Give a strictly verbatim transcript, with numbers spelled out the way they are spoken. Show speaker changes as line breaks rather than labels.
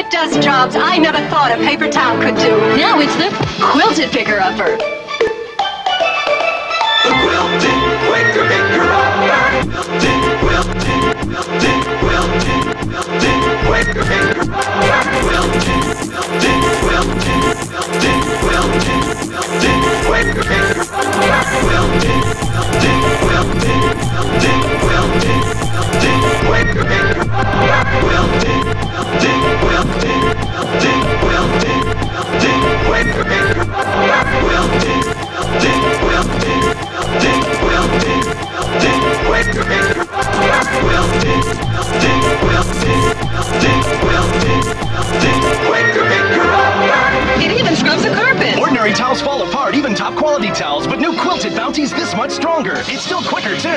It does jobs I never thought a paper towel could do. Now it's the Quilted Picker-Upper.
The Quilted Quicker Picker-Upper. Quilted, quilted, quilted, quilted, Quicker Picker-Upper. Quilted, quilted, quilted, quilted, quilted, quilted, Quicker Picker-Upper. Quilted, quilted, quilted, quilted, quilted, quilted, Quicker Picker-Upper. Quilted, quilted, quilted, quilted, quilted, quilted, Quicker Picker-Upper. Quilted, quilted, quilted, quilted, quilted, quilted, Quicker Picker-Upper. Quilted, quilted, quilted, quilted, quilted, quilted, Quicker Picker-Upper.
It even scrubs a carpet.
Ordinary towels fall apart, even top quality towels, but new Quilted Bounty's this much stronger. It's still quicker, too.